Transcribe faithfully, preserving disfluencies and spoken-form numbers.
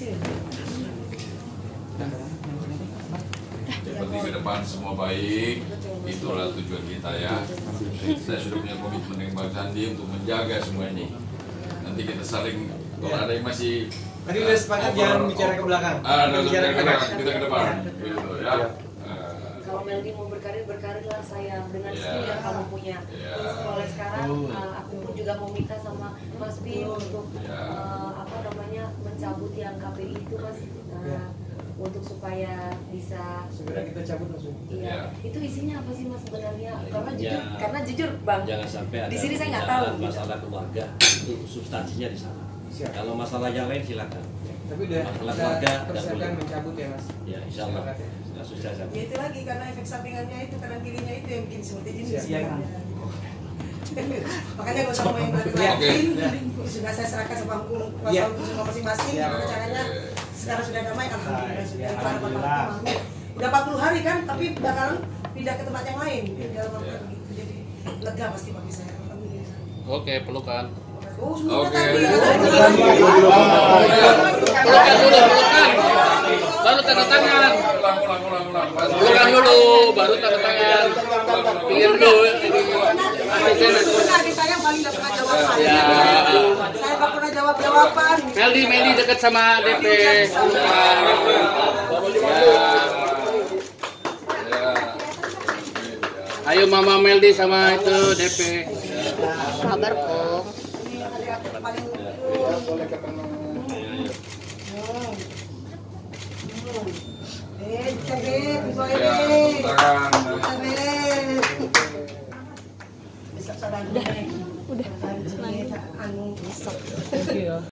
Yang penting ke depan semua baik, itulah tujuan kita ya. Kita sudah punya komitmen dengan Bang Sandi untuk menjaga semua ini. Nanti kita saling, kalau ada yang masih tadi udah sepakat jangan bicara ke belakang. Ah, bicara ke belakang, kita ke depan, gitu ya. Kalau Meldi mau berkarir, berkarirlah sayang dengan skill Yeah. yang kamu punya. Yeah. Terus mulai sekarang, uh, aku pun juga mau minta sama Mas Bin untuk Yeah. uh, apa namanya mencabut yang K P I itu Mas, uh, Yeah. untuk supaya bisa. Segera kita cabut langsung. Iya. Yeah. Itu isinya apa sih Mas sebenarnya? Karena Ya. jujur, karena jujur Bang. Jangan sampai ada Di sini saya nggak tahu. masalah keluarga, itu substansinya di sana. Siap. Kalau masalah yang lain silakan. Tapi udah Masalah kita keluarga, persiapkan nggak boleh. mencabut ya Mas. Ya, insya Allah. Sepakat ya. Nggak susah Ya sampai. itu lagi karena efek sampingannya itu kanan kirinya itu yang bikin seperti ini. Siap. sebenarnya. Makanya gak usah ngomongin Oke. lagi. Ya. Sudah saya serahkan sama hukum kuasa Ya. hukum semua masing-masing. Ya. Caranya sekarang sudah damai alhamdulillah sudah. Ya, Itu harapan alhamdulillah. Pak Mahmud. Udah empat puluh hari kan, tapi bakalan pindah ke tempat yang lain. Dalam waktu Ya. begitu jadi lega pasti bagi saya. Alhamdulillah. Oke, pelukan. Oh, semua Oke. tadi. Pelukan dulu, pelukan. Baru tanda tangan. Ulang, ulang, ulang, ulang. Pelukan dulu, baru tanda tangan. Pinggir dulu. Benar, saya yang paling gak pernah jawaban. Ya. Saya gak pernah jawab jawaban. Meldi, Meldi dekat sama D P. Pelukan. Ya. Ayo Mama Meldi sama itu D P. Kabar Pung. Ini hari aku paling Eh, cek deh, bisa Ya.